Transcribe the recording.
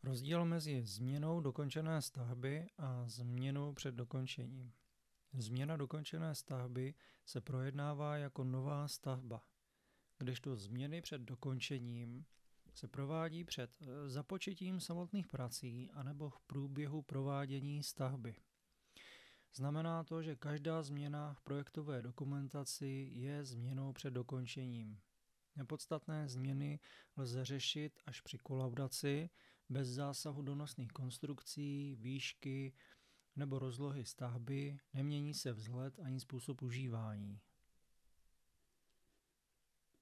Rozdíl mezi změnou dokončené stavby a změnou před dokončením. Změna dokončené stavby se projednává jako nová stavba, kdežto změny před dokončením se provádí před započetím samotných prací anebo v průběhu provádění stavby. Znamená to, že každá změna v projektové dokumentaci je změnou před dokončením. Nepodstatné změny lze řešit až při kolaudaci bez zásahu do nosných konstrukcí, výšky nebo rozlohy stavby, nemění se vzhled ani způsob užívání.